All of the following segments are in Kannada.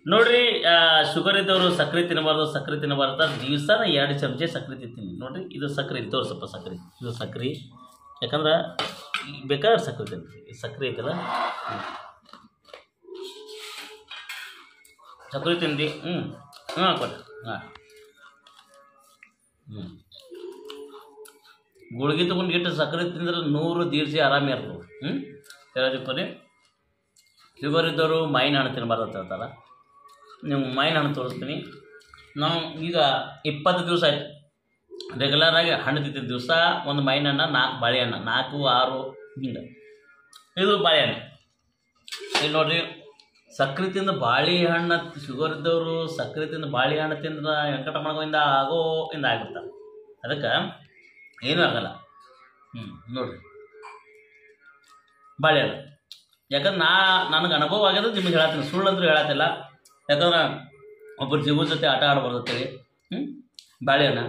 ನೋಡ್ರಿ ಶುಗರ್ ಇದ್ದವರು ಸಕ್ಕರೆ ತಿನ್ನಬಾರ್ದು, ಸಕ್ಕರೆ ತಿನ್ನಬಾರ್ದು. ದಿವಸನ 2 ಚಮಚ ಸಕ್ಕರೆ ತಿಂತೀನಿ ನೋಡ್ರಿ. ಇದು ಸಕ್ಕರೆ ಇಲ್ಲಿ ತೋರಿಸಪ್ಪ, ಸಕ್ಕರೆ ಇದು ಸಕ್ಕರೆ. ಯಾಕಂದ್ರೆ ಬೇಕಾದ್ರೆ ಸಕ್ಕರೆ ತಿಂತೀವಿ, ಸಕ್ಕರೆ ಐತಲ್ಲ ಸಕ್ಕರೆ ತಿಂದು ಕೊಟ್ಟೆ. ಗುಳಿಗೆ ತೊಗೊಂಡು ಗಿಟ್ಟು ಸಕ್ಕರೆ ತಿಂದ್ರೆ 100-150 ಆರಾಮೇ ಇರ್ತವೆ. ಹೇಳೋದಕ್ಕೆ ಶುಗರ್ ಇದ್ದವರು ಮಾವಿನ ಹಣ್ಣು ತಿನ್ನಬಾರ್ದು ಅಂತ ಹೇಳ್ತಾರೆ. ನೀವು ಮಾವಿನ ಹಣ್ಣು ತೋರಿಸ್ತೀನಿ. ನಾವು ಈಗ 20 ದಿವಸ ಆಯ್ತು ರೆಗ್ಯುಲರಾಗಿ ಹಣ್ಣು ತಿಂತಿದ್ದ ದಿವಸ ಒಂದು ಮಾವಿನ ಹಣ್ಣು, 4 ಬಾಳೆಹಣ್ಣು, 4-6 ಹಿಂಗೆ. ಇದು ಬಾಳೆಹಣ್ಣು. ಇಲ್ಲಿ ನೋಡಿರಿ, ಸಕ್ಕರೆ ತಿಂದು ಬಾಳೆಹಣ್ಣು, ಶುಗರ್ ಇದ್ದವರು ಸಕ್ಕರೆ ತಿಂದು ಬಾಳೆಹಣ್ಣು ತಿಂದ್ರೆ ವೆಂಕಟರಮಣಗೋವಿಂದ ಆಗ್ಬಿಡ್ತಾರೆ. ಅದಕ್ಕೆ ಏನೂ ಆಗಲ್ಲ. ನೋಡಿರಿ ಬಾಳೆಹಣ್ಣು. ಯಾಕಂದ್ರೆ ನನಗೆ ಅನುಭವ ಆಗ್ಯದ, ನಿಮಗೆ ಹೇಳತ್ತೀನಿ, ಸುಳ್ಳು ಅಂದ್ರೂ ಹೇಳತ್ತಿಲ್ಲ. ಯಾಕಂದ್ರೆ ಒಬ್ಬರು ಜೀವನ ಜೊತೆ ಆಟ ಆಡ್ಬಾರ್ದು ಅಂತೇಳಿ. ಬಾಳೆಹಣ್ಣು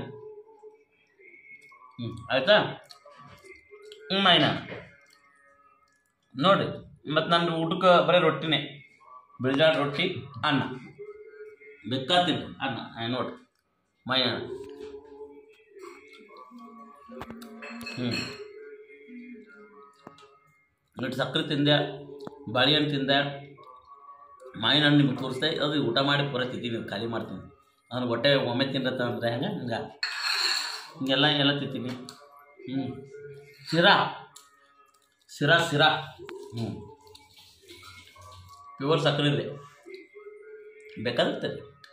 ಆಯಿತಾ. ಮಾವಿನ ನೋಡಿರಿ. ಮತ್ತು ನನ್ನ ಊಟಕ್ಕೆ ಬರೀ ರೊಟ್ಟಿನೇ, ಬಿಳಿಜಾಳ ರೊಟ್ಟಿ, ಅನ್ನ ಬೇಕಾತೀನಿ ಅನ್ನ. ನೋಡಿರಿ ಮಾವಿನ ಹಣ್ಣು. ನೋಡಿ ಸಕ್ಕರೆ ತಿಂದೆ, ಬಾಳೆಹಣ್ಣು ತಿಂದೆ, ಮಾವಿನ ಹಣ್ಣು ನಿಮ್ಗೆ ತೋರಿಸ್ದೆ. ಅದು ಊಟ ಮಾಡಿ ಪೂರ ತಿಂತೀನಿ, ಖಾಲಿ ಮಾಡ್ತೀನಿ. ಅದನ್ನು ಹೊಟ್ಟೆ ಒಮ್ಮೆ ತಿನ್ನತ್ತ ಅಂದರೆ ಹಿಂಗೆಲ್ಲ ತಿಂತೀನಿ. ಶಿರಾ ಪ್ಯೂರ್ ಸಕ್ಕರೆ ಇದೆ, ಬೇಕಾಗುತ್ತೆ.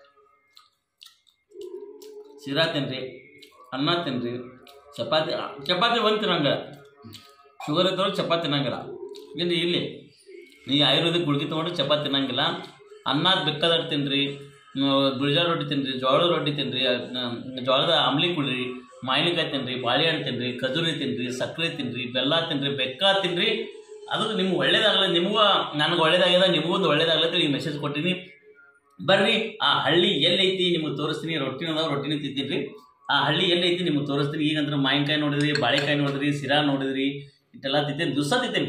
ಶಿರಾ ತಿನ್ನಿರಿ, ಅನ್ನ ತಿನ್ನಿರಿ, ಚಪಾತಿ ಒಂದು ತಿನ್ನಂಗಿಲ್ಲ. ಶುಗರ್ ಇದ್ದವ್ರು ಚಪಾತಿ ತಿನ್ನಂಗಿಲ್ಲ. ಇಲ್ಲಿ ನೀವು ಆಯುರ್ವೇದಿಕ್ ಗುಳಿಗೆ ತೊಗೊಂಡ್ರೆ ಚಪಾತಿ ತಿನ್ನಂಗಿಲ್ಲ. ಅನ್ನ ಬೇಕಾದಷ್ಟು ತಿನ್ನಿರಿ, ಬಿಳಿಜಾಳ ರೊಟ್ಟಿ ತಿನ್ನಿರಿ, ಜೋಳದ ರೊಟ್ಟಿ ತಿನ್ನಿರಿ, ಜೋಳದ ಅಂಬ್ಲಿ ಕುಡಿರಿ, ಮಾವಿನಕಾಯಿ ತಿನ್ನಿರಿ, ಬಾಳೆಹಣ್ಣು ತಿನ್ನಿರಿ, ಖಜೂರಿ ತಿನ್ನಿರಿ, ಸಕ್ಕರೆ ತಿನ್ನಿರಿ, ಬೆಲ್ಲ ತಿನ್ನಿರಿ, ಬೆಕ್ಕ ತಿನ್ನಿರಿ. ಅದು ನಿಮ್ಗೆ ಒಳ್ಳೇದಾಗಲ್ಲ. ನಿಮಗೂ ನನಗೆ ಒಳ್ಳೇದಾಗ್ಯದ, ನಿಮಗೂ ಒಂದು ಒಳ್ಳೇದಾಗ್ಲತ್ತೆ. ಈ ಮೆಸೇಜ್ ಕೊಟ್ಟಿನಿ. ಬರ್ರಿ, ಆ ಹಳ್ಳಿ ಎಲ್ಲೈತಿ ನಿಮಗೆ ತೋರಿಸ್ತೀನಿ. ರೊಟ್ಟಿನೇ ತಿಂತೀನಿ. ಆ ಹಳ್ಳಿ ಎಲ್ಲೈತಿ ನಿಮಗೆ ತೋರಿಸ್ತೀನಿ. ಈಗಂದ್ರೆ ಮಾವಿನಕಾಯಿ ನೋಡಿದ್ರಿ, ಬಾಳೆಕಾಯಿ ನೋಡಿದ್ರಿ, ಶಿರಾ ನೋಡಿದ್ರಿ, ಇಷ್ಟೆಲ್ಲ ತಿಂತೀನಿ. ದಿವಸ ತಿಂತೀನಿ.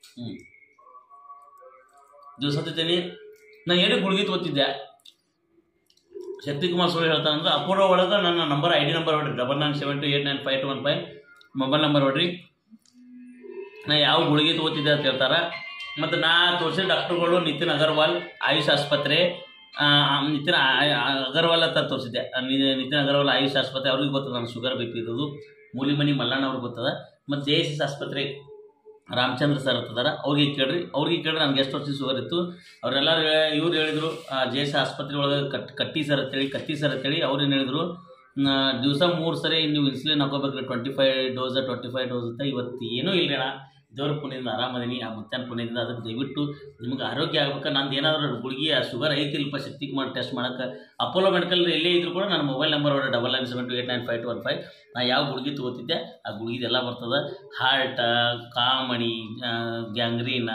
ದಿವಸ ತಿಂತೀನಿ. ನಾನು ಏನು ಗುಳಿಗೆ ತಗೋತಿದ್ದೆ. ಶಕ್ತಿಕುಮಾರ್ ಸುಳ್ಳು ಹೇಳ್ತಾನಂದ್ರೆ ಅಪೂರ್ವ ಒಳಗೆ ನನ್ನ ನಂಬರ್ ID ನಂಬರ್ ಹೊಡ್ರಿ, 9972895215 ಮೊಬೈಲ್ ನಂಬರ್ ಹೊಡ್ರಿ. ನಾ ಯಾವ ಗುಳಿಗೆ ತಗೋತಿದ್ದೆ ಅಂತ ಹೇಳ್ತಾರೆ. ಮತ್ತು ನಾ ತೋರಿಸಿದ ಡಾಕ್ಟ್ರುಗಳು ನಿತಿನ್ ಅಗರ್ವಾಲ್ ಆಯುಷ್ ಆಸ್ಪತ್ರೆ, ನಿತಿನ್ ಅಗರ್ವಾಲ್ ಅಂತ ತೋರಿಸಿದ್ದೆ. ನಿತಿನ್ ಅಗರ್ವಾಲ್ ಆಯುಷ್ ಆಸ್ಪತ್ರೆ, ಅವ್ರಿಗೆ ಗೊತ್ತದ ನಾನು ಶುಗರ್ BP ಇರೋದು. ಮೂಲಿಮನಿ ಮಲ್ಲಣ್ಣ ಅವ್ರಿಗೆ ಗೊತ್ತದ. ಮತ್ತು JSS ಆಸ್ಪತ್ರೆ ರಾಮಚಂದ್ರ ಸರ್ ಅಂತದಾರ, ಅವ್ರಿಗೆ ಕೇಳ್ರಿ. ನನಗೆ ಎಷ್ಟು ವರ್ಷ ಶುಗರ್ ಇತ್ತು ಅವರೆಲ್ಲರೂ ಇವ್ರು ಹೇಳಿದರು. JSS ಆಸ್ಪತ್ರೆ ಒಳಗೆ ಕತ್ತಿ ಸರ್ ಅಂತೇಳಿ ಅವ್ರು ಏನು ಹೇಳಿದರು, ದಿವಸ 3 ಸರಿ ನೀವು ಇನ್ಸುಲಿನ್ ಹಾಕೋಬೇಕ್ರಿ, 25 ಡೋಸ್ ಅಂತ. ಇವತ್ತು ಏನೂ ಇಲ್ಲ ಅಣ್ಣ, ದೇವ್ರ ಪುಣ್ಯದಿಂದ ಆರಾಮದೀನಿ, ಆ ಮುತ್ತನ ಪುಣ್ಯದಿಂದ. ಅದಕ್ಕೆ ದಯವಿಟ್ಟು ನಿಮ್ಗೆ ಆರೋಗ್ಯ ಆಗ್ಬೇಕು. ನಂದು ಏನಾದರೂ ಗುಳಿಗೆ ಶುಗರ್ ಐತಿಲ್ಪ ಶಕ್ತಿಕುಮಾರ್ ಟೆಸ್ಟ್ ಮಾಡೋಕ್ಕೆ ಅಪೋಲೋ ಮೆಡಿಕಲ್ ಎಲ್ಲೇ ಇದ್ರು ಕೂಡ ನನ್ನ ಮೊಬೈಲ್ ನಂಬರ್ 9972895215. ನಾ ಯಾವ ಗುಳಿಗೆ ತೊಗೋತಿದ್ದೆ ಆ ಗುಳಿಗೆದೆಲ್ಲ ಬರ್ತದೆ. ಹಾರ್ಟ, ಕಾಮಣಿ, ಗ್ಯಾಂಗ್ರೀನ,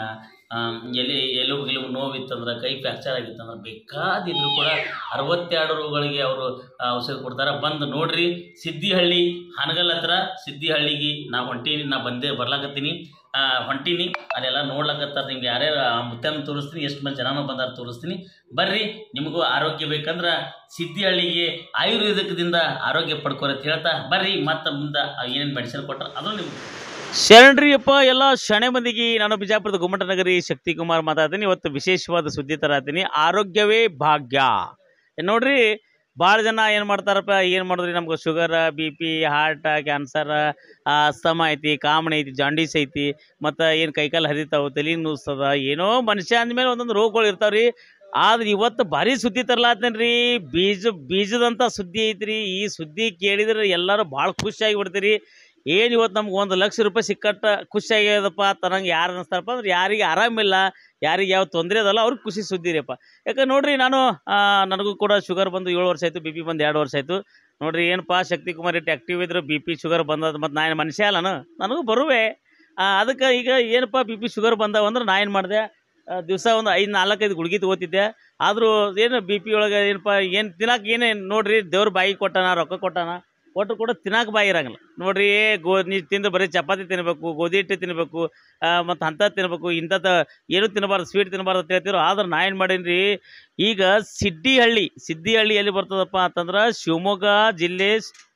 ಎಲುಬು ನೋವಿತ್ತಂದ್ರೆ, ಕೈ ಫ್ರ್ಯಾಕ್ಚರ್ ಆಗಿತ್ತಂದ್ರೆ, ಬೇಕಾದಿದ್ರು ಕೂಡ 62 ರೋಗಗಳಿಗೆ ಅವರು ಔಷಧ ಕೊಡ್ತಾರೆ. ಬಂದು ನೋಡ್ರಿ. ಸಿದ್ದಿಹಳ್ಳಿ ಹಾನಗಲ್ ಹತ್ರ ಸಿದ್ದಿಹಳ್ಳಿಗೆ ನಾ ಬರ್ಲಾಕತ್ತೀನಿ, ಹೊಂಟೀನಿ. ಅಲ್ಲೆಲ್ಲ ನೋಡ್ಲಕತ್ತಾರೆ. ನಿಮ್ಗೆ ಯಾರ್ಯಾರು ಮುತ್ತನ್ನು ತೋರಿಸ್ತೀನಿ, ಎಷ್ಟು ಮಂದಿ ಜನನೂ ಬಂದಾರ ತೋರಿಸ್ತೀನಿ. ಬರ್ರಿ, ನಿಮಗೂ ಆರೋಗ್ಯ ಬೇಕಂದ್ರೆ ಸಿದ್ದಿಹಳ್ಳಿಗೆ ಆಯುರ್ವೇದಿಕದಿಂದ ಆರೋಗ್ಯ ಪಡ್ಕೊರಿ ಅಂತ ಹೇಳ್ತಾ ಬರ್ರಿ. ಮತ್ತು ಮುಂದೆ ಏನೇನು ಮೆಡಿಸಿನ್ ಕೊಟ್ಟರೆ ಅದು ನಿಮ್ಗೆ ಶರಣ್ರಿಯಪ್ಪ. ಎಲ್ಲ ಶಣೆ ಮಂದಿಗೆ ನಾನು ಬಿಜಾಪುರದ ಗುಮ್ಮಟನಗರಿ ಶಕ್ತಿಕುಮಾರ್ ಮಾತಾಡ್ತೀನಿ. ಇವತ್ತು ವಿಶೇಷವಾದ ಸುದ್ದಿ ತರತೀನಿ. ಆರೋಗ್ಯವೇ ಭಾಗ್ಯ. ನೋಡ್ರಿ, ಭಾಳ ಜನ ಏನು ಮಾಡಿದ್ರಿ, ನಮ್ಗೆ sugar, BP, heart, cancer, asthma ಐತಿ, ಕಾಮಣಿ ಐತಿ, ಜಾಂಡೀಸ್ ಐತಿ, ಮತ್ತು ಏನು ಕೈಕಾಲು ಹರಿತಾವೆ, ತಲೆ ನುಸ್ತದ, ಏನೋ ಮನುಷ್ಯ ಅಂದಮೇಲೆ ಒಂದೊಂದು ರೋಗಗಳು ಇರ್ತಾವ್ರಿ. ಆದ್ರೆ ಇವತ್ತು ಭಾರಿ ಸುದ್ದಿ ತರ್ಲಾತ್ತೇನೆ ರೀ. ಬೀಜದಂಥ ಸುದ್ದಿ ಐತ್ರಿ. ಈ ಸುದ್ದಿ ಕೇಳಿದ್ರೆ ಎಲ್ಲರೂ ಭಾಳ ಖುಷಿಯಾಗಿ ಬಿಡ್ತೀರಿ. ಏನು ಇವತ್ತು ನಮ್ಗೆ 1 ಲಕ್ಷ ರೂಪಾಯಿ ಸಿಕ್ಕಟ್ಟ ಖುಷಿಯಾಗ್ಯದಪ್ಪ ತನಗೆ ಯಾರು ಅನ್ನಿಸ್ತಾರಪ್ಪ ಅಂದ್ರೆ, ಯಾರಿಗೆ ಆರಾಮಿಲ್ಲ, ಯಾರಿಗೆ ಯಾವ ತೊಂದರೆ ಅದಲ್ಲ ಅವ್ರಿಗೆ ಖುಷಿ ಸುದ್ದಿ ರೀಪ್ಪ. ಯಾಕಂದ್ರೆ ನೋಡ್ರಿ, ನನಗೂ ಕೂಡ ಶುಗರ್ ಬಂದು 7 ವರ್ಷ ಆಯಿತು, BP ಬಂದು 2 ವರ್ಷ ಆಯಿತು. ನೋಡ್ರಿ, ಏನಪ್ಪ ಶಕ್ತಿಕುಮಾರ್ ಇಟ್ಟು ಆ್ಯಕ್ಟಿವ್ ಇದ್ರು, BP ಶುಗರ್ ಬಂದದ್ದು. ಮತ್ತು ನಾನು ಮನುಷ್ಯ ಅಲ್ಲ, ನನಗೂ ಬರುವೆ. ಅದಕ್ಕೆ ಈಗ ಏನಪ್ಪ BP ಶುಗರ್ ಬಂದವ ಅಂದ್ರೆ ನಾ ಏನು ಮಾಡಿದೆ, ದಿವಸ ಒಂದು 4-5 ಗುಳಿಗೆ ತೊಗೋತಿದ್ದೆ. ಆದರೂ ಏನು BP ಒಳಗೆ ಏನಪ್ಪ ಏನು ತಿನ್ನಕ್ಕೆ ಏನೇನು ನೋಡ್ರಿ, ದೇವ್ರ ಬಾಯಿ ಕೊಟ್ಟಾನ, ರೊಕ್ಕ ಕೊಟ್ಟಾನ. ಒಟ್ಟು ಕೂಡ ತಿನ್ನಕ್ಕೆ ಬಾಯಿ ಇರಂಗಿಲ್ಲ ನೋಡ್ರಿ. ನೀ ತಿಂದು ಬರೀ ಚಪಾತಿ ತಿನ್ನಬೇಕು, ಗೋಧಿ ಹಿಟ್ಟು ತಿನ್ನಬೇಕು, ಮತ್ತು ಅಂಥದ್ದು ತಿನ್ನಬೇಕು, ಇಂಥದ್ದು ಏನೂ ತಿನ್ನಬಾರ್ದು, ಸ್ವೀಟ್ ತಿನ್ನಬಾರ್ದು ಅಂತ ಹೇಳ್ತಿರೋ. ಆದ್ರೆ ನಾ ಏನು ಮಾಡೀನಿ ರೀ, ಈಗ ಸಿದ್ದಿಹಳ್ಳಿ ಎಲ್ಲಿ ಬರ್ತದಪ್ಪ ಅಂತಂದ್ರೆ ಶಿವಮೊಗ್ಗ ಜಿಲ್ಲೆ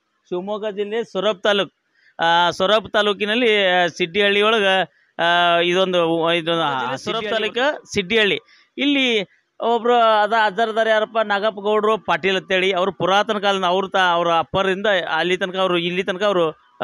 ಸೊರಬ ತಾಲೂಕಿನಲ್ಲಿ ಸಿದ್ದಿಹಳ್ಳಿ ಒಳಗೆ ಇದೊಂದು ಸೊರಬ ತಾಲೂಕು ಸಿದ್ದಿಹಳ್ಳಿ. ಇಲ್ಲಿ ಒಬ್ರು ಅಜ್ಜರದಾರ ಯಾರಪ್ಪ, ನಾಗಪ್ಪ ಗೌಡರು ಪಾಟೀಲ್ ಅಂತೇಳಿ. ಅವರು ಪುರಾತನ ಕಾಲದಿಂದ ಅವ್ರ ಅಪ್ಪರಿಂದ ಇಲ್ಲಿ ತನಕ ಅವರು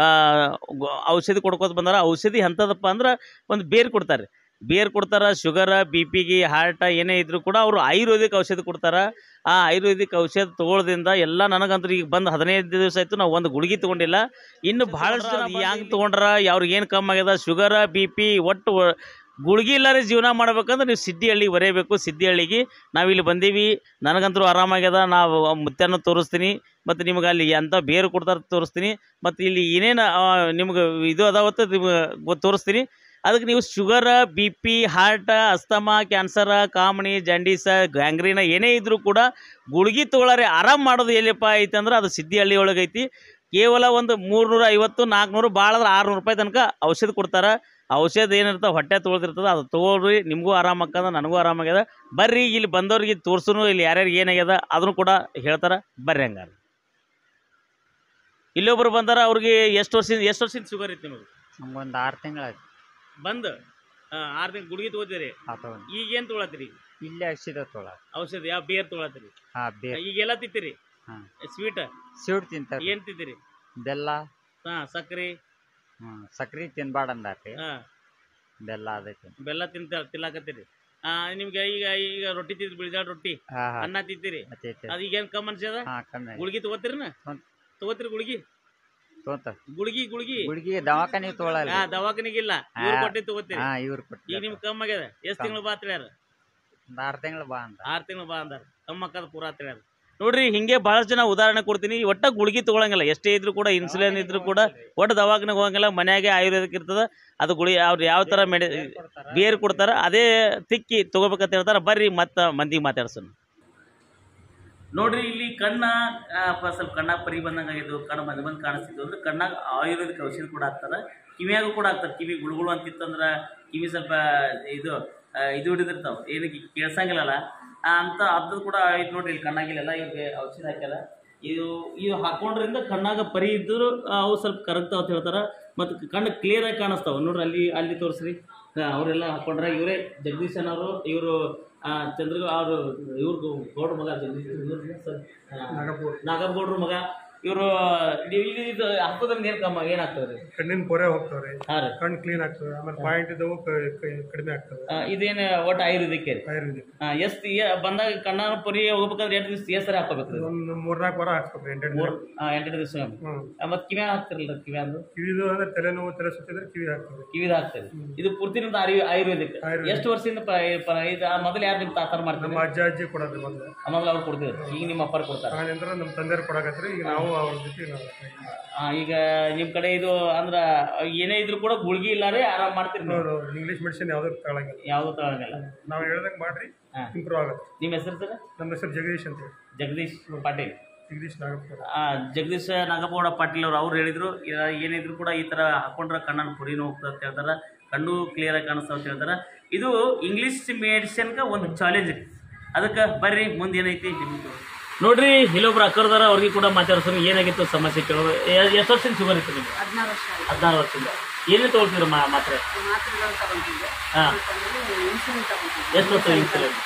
ಔಷಧಿ ಕೊಡ್ಕೋತ ಬಂದಾರ. ಔಷಧಿ ಎಂಥದಪ್ಪ ಅಂದ್ರೆ ಒಂದು ಬೇರು ಕೊಡ್ತಾರೆ. ಶುಗರ, BP-ಗೆ, ಹಾರ್ಟ ಏನೇ ಇದ್ರೂ ಕೂಡ ಅವರು ಆಯುರ್ವೇದಿಕ್ ಔಷಧಿ ಕೊಡ್ತಾರೆ. ಆ ಆಯುರ್ವೇದಿಕ್ ಔಷಧಿ ತೊಗೊಳೋದ್ರಿಂದ ಎಲ್ಲ ನನಗಂತೂ ಈಗ ಬಂದು 15 ದಿವಸ ಆಯಿತು, ನಾವು ಒಂದು ಗುಳಿಗೆ ತೊಗೊಂಡಿಲ್ಲ. ಇನ್ನು ಭಾಳಷ್ಟು ಹೆಂಗೆ ತೊಗೊಂಡ್ರ ಅವ್ರಿಗೆ ಏನು ಕಮ್ಮಿ ಆಗ್ಯದ, ಶುಗರ, BP ಒಟ್ಟು ಗುಳಿಗೆ ಇಲ್ಲಾರೆ ಜೀವನ ಮಾಡ್ಬೇಕಂದ್ರೆ ನೀವು ಸಿದ್ದಿಹಳ್ಳಿಗೆ ಬರೀಬೇಕು. ಸಿದ್ದಿಹಳ್ಳಿಗೆ ನಾವಿಲ್ಲಿ ಬಂದೀವಿ, ನನಗಂತೂ ಆರಾಮಾಗ್ಯದ. ನಾವು ಮುತ್ತೆನ ತೋರಿಸ್ತೀನಿ, ಮತ್ತು ನಿಮ್ಗೆ ಅಲ್ಲಿ ಎಂಥ ಬೇರು ಕೊಡ್ತಾರೆ ತೋರಿಸ್ತೀನಿ, ಮತ್ತು ಇಲ್ಲಿ ಏನೇನು ನಿಮ್ಗೆ ಇದು ಅದಾವತ್ತು ನಿಮ್ಗೆ ತೋರಿಸ್ತೀನಿ. ಅದಕ್ಕೆ ನೀವು sugar, BP, heart, asthma, cancer, ಕಾಮಣಿ, ಜಾಂಡೀಸ, ಗ್ಯಾಂಗ್ರೀನ ಏನೇ ಇದ್ದರೂ ಕೂಡ ಗುಳಿಗೆ ತೊಗೊಳಾರೆ ಆರಾಮ ಮಾಡೋದು ಎಲ್ಲಿಪ್ಪ ಐತೆ ಅಂದ್ರೆ ಅದು ಸಿದ್ದಿಹಳ್ಳಿ ಒಳಗೆ ಐತಿ. ಕೇವಲ ಒಂದು 350, 400, ಭಾಳ ಅಂದ್ರೆ 600 ರೂಪಾಯಿ ತನಕ ಔಷಧಿ ಕೊಡ್ತಾರೆ. ಔಷಧ ಏನಿರ್ತದೆ ಹೊಟ್ಟೆ ತೊಗೊಳ್ದಿರ್ತದೆ, ಅದು ತೊಗೊಳ್ರಿ, ನಿಮಗೂ ಆರಾಮಾಗ್ತದ, ನನಗೂ ಆರಾಮಾಗ್ಯದ. ಬರ್ರಿ ಇಲ್ಲಿ ಬಂದವ್ರಿಗೆ ತೋರ್ಸುನು, ಇಲ್ಲಿ ಯಾರ್ಯಾರಿಗೆ ಏನಾಗ್ಯದ ಅದನ್ನು ಕೂಡ ಹೇಳ್ತಾರೆ. ಬರ್ರಿ ಹಂಗಾರೆ. ಇಲ್ಲೊಬ್ರು ಬಂದಾರ, ಅವ್ರಿಗೆ ಎಷ್ಟು ವರ್ಷದಿಂದ ಶುಗರ್ ಇತ್ತು ನಿಮಗೆ? ನಮ್ಗೊಂದು 6 ತಿಂಗಳಾಯ್ತು ಬಂದು. 6 ತಿಂಗಳು ಗುಳಿಗೆ ತೊಗೋತೀರಿ, ಈಗೇನು ತೊಗೊಳತ್ತೀರಿ? ಇಲ್ಲೇ ಔಷಧ ಯಾವ ಬೇರ್ ತೊಗೊಳತ್ತೀರಿ? ಈಗೆಲ್ಲ ತಿಂತೀರಿ? ಸ್ವೀಟ್ ತಿಂತಾರೆ. ಏನು ತಿಂತೀರಿ? ಬೆಲ್ಲ, ಸಕ್ಕರೆ. ಸಕ್ರೆ ತಿನ್ಬಾರ್ದು ಅಂದಾರ್ರಿ, ಬೆಲ್ಲ ಅದೈತಿ. ಬೆಲ್ಲ ತಿನ್ಲಾಕತ್ತೀರಿ. ನಿಮ್ಗೆ ಈಗ ರೊಟ್ಟಿ ತಿಂತೀರಿ, ಬಿಳಿಜಾಳ ರೊಟ್ಟಿ, ಅನ್ನ ತಿಂತೀರಿ. ಅದು ಈಗೇನು ಕಮ್ಮಿ ಅನ್ಸದ? ಗುಳಿಗೆ ತೊಗೋತೀರಿನ? ತೊಗೋತೀರಿ ಗುಳಿಗೆ? ಗುಳಿಗೆ ದವಾಖಾನೆ ತೊಗೊಳಲ್ಲ, ದವಾಖಾನಿಗಿಲ್ಲ, ಇವ್ರು ಕೊಟ್ಟಿ ತೊಗೋತೀರಿ. ಈಗ ನಿಮ್ಗೆ ಕಮ್ಮಿ ಆಗ್ಯದ. ಎಷ್ಟು ತಿಂಗಳು ಬಾ ತಿಳಿಯಾರ? 6 ತಿಂಗಳು ಬಾ ಅಂತ. 6 ತಿಂಗಳು ಬಾ ಅಂದಾರ, ಕಮ್ಮಿ ಆಕದ ಪೂರಾ ತಿಳಿಯಾರ. ನೋಡ್ರಿ, ಹಿಂಗೆ ಭಾಳಷ್ಟು ಜನ ಉದಾಹರಣೆ ಕೊಡ್ತೀನಿ. ಒಟ್ಟ ಗುಳಿಗೆ ತೊಗೊಳಂಗಿಲ್ಲ, ಎಷ್ಟೇ ಇದ್ರು ಕೂಡ, ಇನ್ಸುಲಿನ್ ಇದ್ರು ಕೂಡ ಒಟ್ಟು ದವಾಖಾನೆಗೆ ಹೋಗಂಗಿಲ್ಲ. ಮನ್ಯಾಗೆ ಆಯುರ್ವೇದಿಕ್ ಇರ್ತದೆ, ಅದು ಅವ್ರು ಯಾವ ಥರ ಬೇರು ಕೊಡ್ತಾರೆ ಅದೇ ತಿಕ್ಕಿ ತೊಗೋಬೇಕಂತ ಹೇಳ್ತಾರೆ. ಬರ್ರಿ ಮತ್ತೆ ಮಂದಿಗೆ ಮಾತಾಡ್ಸೋಣ. ನೋಡ್ರಿ, ಇಲ್ಲಿ ಸ್ವಲ್ಪ ಕಣ್ಣಾಗ ಪರಿ ಬಂದಂಗೆ ಆಗಿದ್ದು, ಕಣ್ಣು ಮಂದಿ ಕಾಣಿಸ್ತಿದ್ದು ಅಂದ್ರೆ ಕಣ್ಣಾಗ ಆಯುರ್ವೇದಿಕ್ ಔಷಧಿ ಕೂಡ ಹಾಕ್ತಾರೆ. ಕಿವಿಯಾಗೂ ಕೂಡ ಹಾಕ್ತಾರೆ. ಕಿವಿ ಗುಳುಗುಳು ಅಂತಿತ್ತಂದ್ರೆ ಕಿವಿ ಸ್ವಲ್ಪ ಇದು ಹಿಡಿದಿರ್ತಾವೆ, ಏನಕ್ಕೆ ಕೇಳ್ಸಂಗಿಲ್ಲಲ್ಲ ಅಂತ ಅದು ಕೂಡ ಐತೆ. ನೋಡ್ರಿ, ಇಲ್ಲಿ ಕಣ್ಣಾಗಿಲ್ಲ ಇವ್ರಿಗೆ ಔಷಧಿ ಹಾಕ್ಯಾರ. ಇದು ಹಾಕೊಂಡ್ರಿಂದ ಕಣ್ಣಾಗ ಪರಿ ಇದ್ದರೂ ಅವು ಸ್ವಲ್ಪ ಕರಗ್ತಾವ ಅಂತ ಹೇಳ್ತಾರೆ. ಮತ್ತು ಕಣ್ಣು ಕ್ಲಿಯರಾಗಿ ಕಾಣಿಸ್ತಾವೆ. ನೋಡ್ರಿ, ಅಲ್ಲಿ ತೋರಿಸ್ರಿ. ಅವರೆಲ್ಲ ಹಾಕೊಂಡ್ರೆ ಇವರೇ ಜಗದೀಶ್ ಅನ್ನೋರು. ಇವರು ಇವ್ರಿಗೂ ಗೌಡ್ರ ಮಗ ನಾಗಪ್ಪಗೌಡ್ರ ಮಗ. ಇವರು ಇದು ಹಾಕೋದ್ರಿಂದ ಏನಾಗ್ತದೆ ರೀ? ಕಣ್ಣಿನ ಪೊರೆ ಹೋಗ್ತಾವ್ರಿ, ಕಣ್ಣು ಕ್ಲೀನ್ ಆಗ್ತದೆ, ಆಮೇಲೆ ಪಾಯಿಂಟ್ ಇದ್ದವು ಕಡಿಮೆ ಆಗ್ತದೆ. ಇದೇನು ಒಟ್ಟು ಆಯುರ್ವೇದಿಕ್? ಎಷ್ಟು ಬಂದಾಗ ಕಣ್ಣ ಪೊರಿ ಹೋಗ್ಬೇಕಂದ್ರೆ ಎಷ್ಟು ಸರಿ ಹಾಕೋಬೇಕು? ಒಂದು 3-4 ವಾರ ಹಾಕ್ಬೇಕು. 8 ದಿವಸ. ಮತ್ತೆ ಕಿವ್ಯಾಗ ಹಾಕ್ತಿರಲ್ಲ? ಕಿವಿದು ಅಂದ್ರೆ ತಲೆನೋವು, ತಲೆ ಸುತ್ತಿದ್ರೆ ಕಿವಿದ ಹಾಕ್ತದೆ. ಇದು ಪೂರ್ತಿ ನಿಮ್ದು ಆಯುರ್ವೇದಿಕ್. ಎಷ್ಟು ವರ್ಷದಿಂದ ಮೊದಲು ಯಾರು ನಿಮ್ಮ ತಾತಾರ ಮಾಡ್ತಾರೆ? ನಮ್ಮ ಅಜ್ಜಿ ಕೊಡೋದು ಮೊದಲು ಅವ್ರು ಕೊಡ್ತಿದ್ರು, ಈಗ ನಿಮ್ಮ ಅಪ್ಪರು ಕೊಡ್ತಾರೆ. ನಮ್ಮ ತಂದೆಯವ್ರು ಕೊಡಕತ್ರಿ, ಈಗ ನಾವು ಈಗ ನಿಮ್ಮ ಕಡೆ ಇದು ಅಂದ್ರೆ ಏನೇ ಇದ್ರು ಕೂಡ ಗುಳಿಗೆ ಇಲ್ಲಾರೆ ಆರಾಮ್ ಮಾಡ್ತೀರಿ? ಇಂಗ್ಲೀಷ್ ಮೆಡಿಸಿನ್ ಯಾವ್ದು ತಗೊಳಂಗಿಲ್ಲ. ನಾವು ಹೇಳ್ದಂಗೆ ಮಾಡ್ರಿ, ಇಂಪ್ರೂವ್ ಆಗುತ್ತೆ. ನಿಮ್ಮ ಹೆಸರು ಸರ್? ನಮ್ಮ ಹೆಸರು ಜಗದೀಶ್ ಅಂತ. ಜಗದೀಶ್ ಪಾಟೀಲ್. ಜಗದೀಶ್ ನಾಗಪ್ಪಗೌಡ ಪಾಟೀಲ್ ಅವ್ರು ಹೇಳಿದ್ರು, ಏನಿದ್ರು ಕೂಡ ಈ ಥರ ಹಾಕೊಂಡ್ರೆ ಕಣ್ಣನ್ನು ಪುರಿನೂ ಹೋಗ್ತದೆ ಅಂತ ಹೇಳ್ತಾರೆ, ಕಣ್ಣು ಕ್ಲಿಯರಾಗಿ ಕಾಣಿಸ್ತಾವ ಅಂತ ಹೇಳ್ತಾರೆ. ಇದು ಇಂಗ್ಲೀಷ್ ಮೆಡಿಸಿನ್ಗೆ ಒಂದು ಚಾಲೆಂಜ್. ಅದಕ್ಕೆ ಬರ್ರಿ ಮುಂದೆ ಏನೈತಿ ನಿಮ್ಗೆ ನೋಡ್ರಿ. ಇಲ್ಲೊಬ್ರು ಅಕ್ಕರ್ದಾರ, ಅವ್ರಿಗೆ ಕೂಡ ಮಾತಾಡ್ಸೋಣ. ಏನಾಗಿತ್ತು ಸಮಸ್ಯೆ ಕೇಳೋದು? ಎಷ್ಟು ವರ್ಷದಿಂದ ಶುಗರ್ ಇತ್ತು ನಿಮ್ಗೆ? 16 ವರ್ಷದಿಂದ. ಏನೇ ತೊಗೊಳ್ತಿದ್ರು ಮಾತ್ರೆ? ಹಾಂ. ಎಷ್ಟು ವರ್ಷ ಇನ್ಸುಲಿನ್?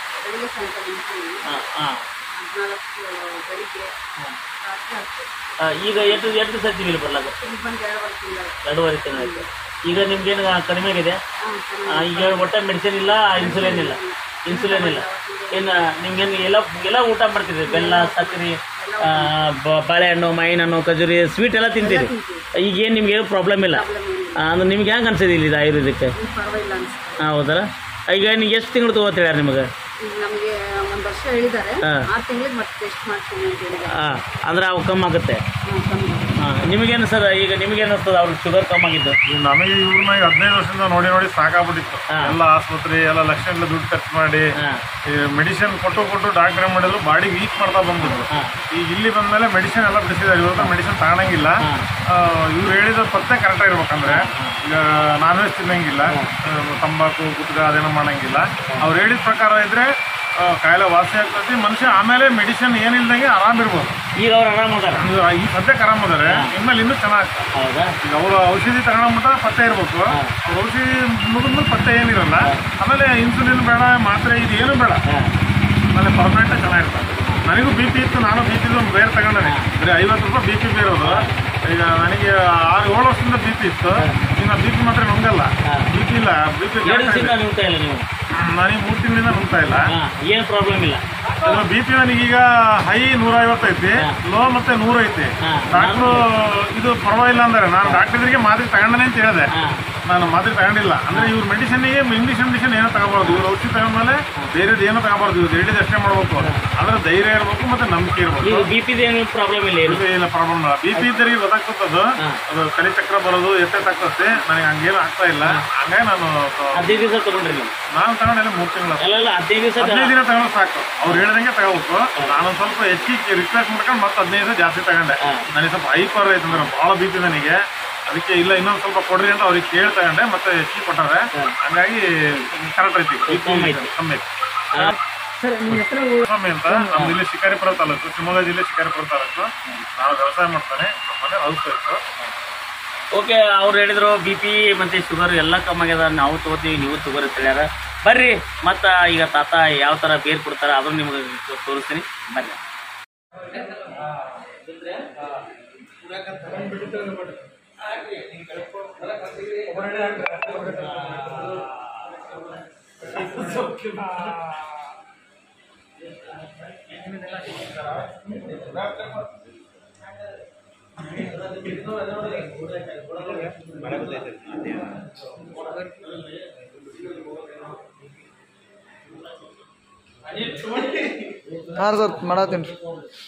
ಈಗ ಎಷ್ಟು ಸರ್ತಿ ಬಿಲ್ ಬರ್ಲಾಗುತ್ತೆ? 2.5 ತಿಂಗಳು ಆಯ್ತು. ಈಗ ನಿಮ್ಗೇನು ಕಡಿಮೆ ಆಗಿದೆ? ಈಗ ಒಟ್ಟೆ ಮೆಡಿಸಿನ್ ಇಲ್ಲ, ಇನ್ಸುಲಿನ್ ಇಲ್ಲ? ಇನ್ನು ನಿಮ್ಗೇನು ಎಲ್ಲ ಊಟ ಮಾಡ್ತೀರಿ? ಬೆಲ್ಲ, ಸಕ್ಕರೆ, ಬಾಳೆಹಣ್ಣು, ಮಾವಿನಹಣ್ಣು, ಖಜೂರಿ, ಸ್ವೀಟ್ ಎಲ್ಲ ತಿಂತೀರಿ? ಈಗೇನು ನಿಮ್ಗೇನು ಪ್ರಾಬ್ಲಮ್ ಇಲ್ಲ ಅಂದ್ರೆ ನಿಮ್ಗೆ ಹೆಂಗೆ ಅನ್ಸಿದೆ ಇಲ್ಲಿ ಇದು ಆಯುರ್ವೇದಕ್ಕೆ? ಹೌದಲ್ಲ. ಈಗ ನೀವು ಎಷ್ಟು ತಿಂಗಳು ತೊಗೋತ ಹೇಳ್ಯಾರ ನಿಮಗೆ? ಹಾಂ, ಅಂದ್ರೆ ಅವು ಕಮ್ಮಿ ಆಗುತ್ತೆ. ನಿಮಗೇನು ಸರ್ ಈಗ ನಿಮಗೇನು ಅನಿಸ್ತದೆ ಅವ್ರಿಗೆ ಶುಗರ್ ಕಮ್ಮಿ ಆಗಿದ್ದು? ನಮಗೆ ಇವ್ರನ್ನ 15 ವರ್ಷದಿಂದ ನೋಡಿ ಸಾಕಾಗ್ಬಿಟ್ಟಿತ್ತು. ಎಲ್ಲ ಆಸ್ಪತ್ರೆ ಎಲ್ಲ ಲಕ್ಷಗಳ ದುಡ್ಡು ಖರ್ಚು ಮಾಡಿ ಮೆಡಿಸಿನ್ ಕೊಟ್ಟು ಡಾಕ್ಟರ್ ಮಾಡಲು ಬಾಡಿ ವೀಕ್ ಮಾಡ್ತಾ ಬಂದಿದ್ರು. ಈಗ ಇಲ್ಲಿ ಬಂದ್ಮೇಲೆ ಮೆಡಿಸಿನ್ ಎಲ್ಲ ಬಿಡಿಸಿದ್ದಾರೆ. ಇವ್ರ ಮೆಡಿಸಿನ್ ತಗೊಳಂಗಿಲ್ಲ. ಇವ್ರು ಹೇಳಿದ ಪತ್ತೆ ಕರೆಕ್ಟಾಗಿ ಇರ್ಬೇಕಂದ್ರೆ ಈಗ ನಾನ್ ವೆಜ್ ತಿನ್ನಂಗಿಲ್ಲ, ತಂಬಾಕು ಗುಟ್ಕ ಅದೇನೋ ಮಾಡಂಗಿಲ್ಲ. ಅವ್ರು ಹೇಳಿದ ಪ್ರಕಾರ ಇದ್ರೆ ಕಾಯಿಲೆ ವಾಸಿ ಆಗ್ತದೆ ಮನುಷ್ಯ. ಆಮೇಲೆ ಮೆಡಿಸಿನ್ ಏನಿಲ್ದಂಗೆ ಆರಾಮಿರ್ಬೋದು. ಈಗ ಅವ್ರು ಆರಾಮದಾರೆ, ಈ ಸದ್ಯಕ್ಕೆ ಆರಾಮದಾರೆ. ಇನ್ಮೇಲೆ ಇನ್ನೂ ಚೆನ್ನಾಗ್ತದೆ. ಈಗ ಅವರು ಔಷಧಿ ತಗೊಳಮಟ್ಟ ಪತ್ತೆ ಇರ್ಬೇಕು. ಅವ್ರ ಔಷಧಿ ಮುಗಿದ್ಮೇಲೆ ಪತ್ತೆ ಏನಿರಲ್ಲ. ಆಮೇಲೆ ಇನ್ಸುಲಿನ್ ಬೇಡ, ಮಾತ್ರೆ ಇದು ಏನು ಬೇಡ. ಆಮೇಲೆ ಪರ್ಮನೆಂಟ್ ಚೆನ್ನಾಗಿರ್ತದೆ. ನನಗೂ ಬಿ ಪಿ ಇತ್ತು, ನಾನು ಬಿ ಪಿ ಬೇರೆ ತಗೊಂಡೆ. ಬರೀ 50 ರೂಪಾಯಿ ಬಿ ಪಿ ಬೇರೋದು. ಈಗ ನನಗೆ 6-7 ವರ್ಷದಿಂದ ಬಿ ಪಿ ಇತ್ತು. ಇನ್ನು ಬಿ ಪಿ ಮಾತ್ರ ನುಂಗಲ್ಲ. ಬಿ ಪಿ ಇಲ್ಲ, ಬಿ ಪಿ ನನಗೆ 3 ತಿಂಗಳಿಂದ ನುಗ್ತಾ ಇಲ್ಲ. ಏನು ಪ್ರಾಬ್ಲಮ್ ಇಲ್ಲ. ಬಿ ಪಿ ನನಗೀಗ ಹೈ 150 ಐತಿ, ಲೋ ಮತ್ತೆ 100 ಐತಿ. ಡಾಕ್ಟ್ರು ಇದು ಪರವಾಗಿಲ್ಲ ಅಂದ್ರೆ ನಾನು ಡಾಕ್ಟರ್ಗೆ ಮಾತ್ರೆ ತಗೊಂಡನೆ ಅಂತ ಹೇಳಿದೆ. ನಾನು ಮಾತ್ರೆ ತಗೊಂಡಿಲ್ಲ ಅಂದ್ರೆ ಇವ್ರ ಮೆಡಿಸಿನ್ಗೆ ಇಂಗ್ಲೀಷ್ ಮೆಡಿಸಿನ್ ಏನೋ ತಗೋಬಾರ್ದು. ಇವ್ರು ಔಷಧಿ ತಗೊಂಡ್ಮೇಲೆ ಬೇರೆದು ಏನೋ ತಗೋಬಾರ್ದು. ಇವ್ರು ಹೇಳಿದ ಅಷ್ಟೇ ಮಾಡ್ಬೇಕು. ಅಂದ್ರೆ ಧೈರ್ಯ ಇರಬೇಕು ಮತ್ತೆ ನಂಬಿಕೆ ಇರಬೇಕು. ಬಿ ಪಿ ಪ್ರಾಬ್ಲಮ್ ಇಲ್ಲ ಪ್ರಾಬ್ಲಮ್ ಇಲ್ಲ. ಬಿ ಪಿ ಇದ್ದರಿಗೆ ಗೊತ್ತಾಗ್ತದ್ದು ಅದು ಕಲಿ ಚಕ್ರ ಬರೋದು ಎಷ್ಟೈತಾಗ್ತದೆ. ನನಗೆ ಹಂಗೇನು ಆಗ್ತಾ ಇಲ್ಲ. ಹಂಗಾಗಿ ನಾನು 15 ದಿವಸ ತಗೊಂಡ್ರಿ. ನಾನು ತಗೊಂಡಿಲ್ಲ 3 ತಿಂಗಳು, 15 ದಿನ ತಗೊಂಡು ಸಾಕು. ಅವ್ರು ಹೇಳ್ದಂಗೆ ತಗೋಬೇಕು. ನಾನೊಂದು ಸ್ವಲ್ಪ ಹೆಚ್ಚಿಗೆ ರಿಕ್ವೆಸ್ಟ್ ಮಾಡ್ಕೊಂಡು ಮತ್ತೆ 15 ದಿವಸ ಜಾಸ್ತಿ ತಗೊಂಡೆ. ನನಗೆ ಸ್ವಲ್ಪ ಹೈಪರ್ ಐತೆ ಅಂದ್ರೆ ಭಾಳ ಬಿ ಪಿ ನನಗೆ. ಅದಕ್ಕೆ ಇಲ್ಲ ಇನ್ನೊಂದು ಸ್ವಲ್ಪ ಕೊಡ್ರಿ ಅಂತ ಅವ್ರಿಗೆ ಕೇಳಿ ತಗೊಂಡೆ. ಮತ್ತೆ ಹೆಚ್ಚಿಗೆ ಕೊಟ್ಟಾರೆ. ಹಂಗಾಗಿ ಕರೆಕ್ಟ್ ಐತಿ, ಕಮ್ಮಿ ಐತಿ. ಸ್ವಾಮಿ ಅಂತ ನಮ್ದು ಇಲ್ಲಿ ಶಿಕಾರಿಪುರ ತಾಲೂಕು, ಶಿವಮೊಗ್ಗ ಜಿಲ್ಲೆ ಶಿಕಾರಿಪುರ ತಾಲೂಕು. ನಾವು ವ್ಯವಸಾಯ ಮಾಡ್ತಾನೆ. ನಮ್ಮನೆ ಹೌಸ್ ಇತ್ತು. ಓಕೆ, ಅವ್ರು ಹೇಳಿದ್ರು ಬಿ ಪಿ ಮತ್ತು ಶುಗರ್ ಎಲ್ಲ ಕಮ್ಮಿ ಆಗ್ಯದ, ನಾವು ತೊಗೋತೀವಿ ನೀವು ತೊಗೋರಿ ಹೇಳ್ಯಾರ. ಬರ್ರಿ ಮತ್ತು ಈಗ ತಾತ ಯಾವ ಥರ ಬೇರು ಕೊಡ್ತಾರೆ ಅದನ್ನು ನಿಮಗೆ ತೋರಿಸ್ತೀನಿ. ಬರ್ರಿ. ಹಾಂ ಸರ್ ಮಾಡತ್ತೀನಿ ರೀ.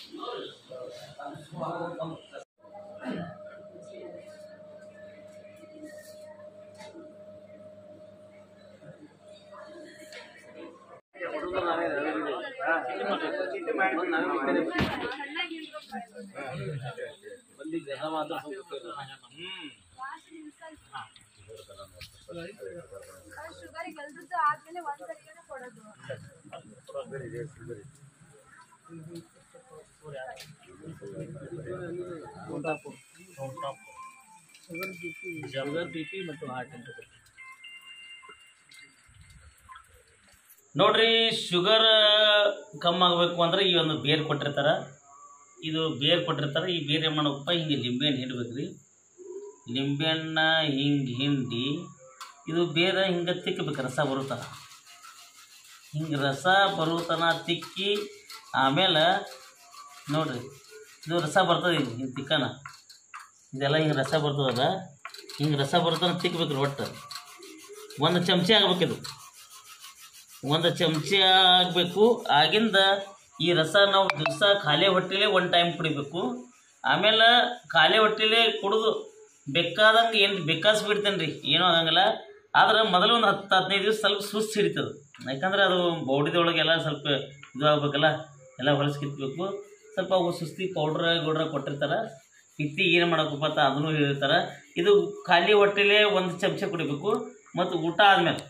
ನೋಡ್ರಿ, ಶುಗರ್ ಕಮ್ಮಿ ಆಗಬೇಕು ಅಂದ್ರೆ ಈ ಒಂದು ಬೇರು ಕೊಟ್ಟಿರ್ತಾರೆ. ಇದು ಬೇರು ಕೊಟ್ಟಿರ್ತಾರೆ. ಈ ಬೇರು ಏನು ಮಾಡಬೇಕಪ್ಪ, ಹಿಂಗೆ ಲಿಂಬೆಹಣ್ಣು ಹಿಂಡ್ಬೇಕು ರೀ. ಲಿಂಬೆಹಣ್ಣ ಹಿಂಗೆ ಹಿಂಡಿ ಇದು ಬೇರೆ ಹಿಂಗೆ ತಿಕ್ಕಬೇಕು. ರಸ ಬರುತ್ತಲ್ಲ, ಹಿಂಗೆ ರಸ ಬರುತ್ತನ ತಿಕ್ಕಿ ಆಮೇಲೆ ನೋಡ್ರಿ ಇದು ರಸ ಬರ್ತದೆ. ಹಿಂಗೆ ತಿಕ್ಕನ ಇದೆಲ್ಲ ಹಿಂಗೆ ರಸ ಬರ್ತದಲ್ಲ, ಹಿಂಗೆ ರಸ ಬರ್ತನ ತಿಕ್ಕಬೇಕು ರೀ. ಒಟ್ಟು 1 ಚಮಚೆ ಆಗ್ಬೇಕಿದು. 1 ಚಮಚೆ ಆಗಬೇಕು. ಆಗಿಂದ ಈ ರಸ ನಾವು ದಿವಸ ಖಾಲಿ ಹೊಟ್ಟೆಲೇ 1 ಟೈಮ್ ಕುಡಿಬೇಕು. ಆಮೇಲೆ ಖಾಲಿ ಹೊಟ್ಟೆಲೇ ಕುಡಿದು ಬೇಕಾದಂಗೆ ಏನು ಬೇಕಾಸ್ ಬಿಡ್ತೇನೆ ರೀ, ಏನೂ ಆಗಂಗಿಲ್ಲ. ಆದ್ರೆ ಮೊದಲು ಒಂದು 10-15 ದಿವಸ ಸ್ವಲ್ಪ ಸುಸ್ತು ಹಿಡಿತದೆ. ಯಾಕಂದ್ರೆ ಅದು ಬೌಡಿದೊಳಗೆಲ್ಲ ಸ್ವಲ್ಪ ಇದು ಆಗ್ಬೇಕಲ್ಲ, ಎಲ್ಲ ಹೊಲಸು ಕಿತ್ತಬೇಕು. ಸ್ವಲ್ಪ ಅವು ಸುಸ್ತಿ ಪೌಡ್ರ ಕೊಟ್ಟಿರ್ತಾರೆ. ಕಿತ್ತಿ ಏನು ಮಾಡೋಕ್ಕಪ್ಪ ಅಂತ ಅದನ್ನು ಹೇಳಿರ್ತಾರೆ. ಇದು ಖಾಲಿ ಹೊಟ್ಟೆಲೇ 1 ಚಮಚೆ ಕುಡಿಬೇಕು. ಮತ್ತು ಊಟ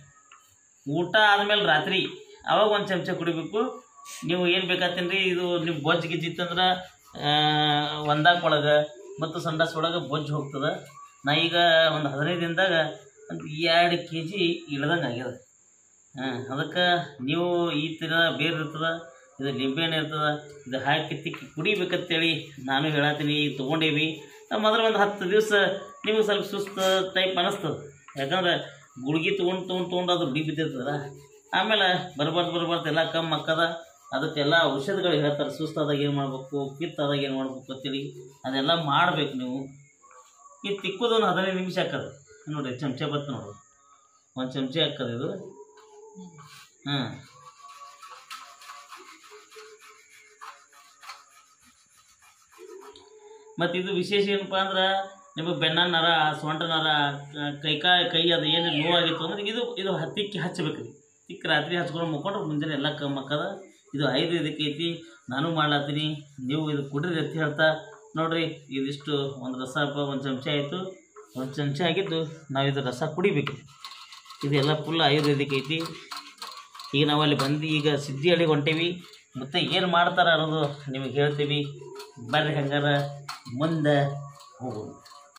ಆದಮೇಲೆ ರಾತ್ರಿ ಅವಾಗ 1 ಚಮಚೆ ಕುಡಿಬೇಕು. ನೀವು ಏನು ಬೇಕಾಗ್ತೀನಿ ರೀ, ಇದು ನಿಮ್ಮ ಬೊಜ್ಜು ಗಿಜ್ಜಿತ್ತಂದ್ರೆ ಒಂದಾಕ ಒಳಗೆ ಮತ್ತು ಸಂಡಾಸ್ ಒಳಗೆ ಬೊಜ್ಜು ಹೋಗ್ತದೆ. ನಾ ಈಗ ಒಂದು 15 ದಿನದಾಗ ಒಂದು 2 kg ಇಳ್ದಂಗೆ ಆಗ್ಯದ. ಅದಕ್ಕೆ ನೀವು ಈ ಥರ ಬೇರೆ ಇರ್ತದೆ, ಇದು ಲಿಂಬೆಹಣ್ಣು ಇರ್ತದೆ, ಇದು ಹಾಕಿ ತಿಕ್ಕಿ ಕುಡಿಬೇಕಂತೇಳಿ ನಾನು ಹೇಳತ್ತೀನಿ. ತೊಗೊಂಡೇವಿ. ಮೊದಲು ಒಂದು 10 ದಿವಸ ನಿಮಗೆ ಸ್ವಲ್ಪ ಸುಸ್ತು ಟೈಪ್ ಅನ್ನಿಸ್ತದೆ. ಯಾಕಂದ್ರೆ ಗುಳಿಗೆ ತೊಗೊಂಡು ಅದು ಬಿಡಿ ಬಿದ್ದಿರ್ತದ. ಆಮೇಲೆ ಬರ್ಬಾರ್ದು ಎಲ್ಲ ಕಮ್ಮಿ ಆಕ್ಕದ. ಅದಕ್ಕೆಲ್ಲ ಔಷಧಿಗಳು ಹೇಳ್ತಾರೆ. ಸುಸ್ತಾದಾಗ ಏನು ಮಾಡಬೇಕು, ಪಿತ್ತಾದಾಗ ಏನು ಮಾಡ್ಬೇಕು ಅಂತೇಳಿ ಅದೆಲ್ಲ ಮಾಡಬೇಕು ನೀವು. ಈ ತಿಕ್ಕೋದು ಒಂದು 15 ನಿಮಿಷ ಹಾಕದು. ನೋಡಿರಿ ಚಮಚೆ ಬತ್ತು ನೋಡ್ರಿ, 1 ಚಮಚೆ ಹಾಕದು ಇದು. ಮತ್ತು ಇದು ವಿಶೇಷ ಏನಪ್ಪ ಅಂದ್ರೆ ನಿಮಗೆ ಬೆನ್ನ ನರ ಸೊಂಟ ನರ ಕೈ ಅದು ಏನು ನೋವಾಗಿತ್ತು ಅಂದ್ರೆ ಇದು ತಿಕ್ಕಿ ಹಚ್ಚಬೇಕು ರೀ. ತಿಕ್ಕಿ ರಾತ್ರಿ ಹಚ್ಕೊಂಡು ಮುಕ್ಕೊಂಡ್ರೆ ಮುಂಜಾನೆ ಎಲ್ಲ ಕಮ್ಮಕ್ಕದ. ಇದು ಆಯುರ್ವೇದಿಕ್ ಐತಿ, ನಾನು ಮಾಡ್ಲತ್ತೀನಿ, ನೀವು ಇದು ಕುಡ್ರಿ ಅಂತ ಹೇಳ್ತಾ ನೋಡ್ರಿ. ಇದಿಷ್ಟು ಒಂದು ರಸ ಒಂದು ಚಮಚ ಆಯಿತು, ಒಂದು ಚಮಚ ಆಗಿದ್ದು ನಾವು ಇದು ರಸ ಕುಡಿಬೇಕು. ಇದೆಲ್ಲ ಫುಲ್ ಆಯುರ್ವೇದಿಕ್ ಐತಿ. ಈಗ ನಾವು ಅಲ್ಲಿ ಬಂದು ಈಗ ಸಿದ್ಧಿಹಳ್ಳಿಗೆ ಹೊಂಟೇವಿ. ಮತ್ತು ಏನು ಮಾಡ್ತಾರೆ ಅನ್ನೋದು ನಿಮಗೆ ಹೇಳ್ತೀವಿ. ಬರ್ರಿ ಹಂಗಾರ ಮುಂದೆ ಹೋಗೋದು.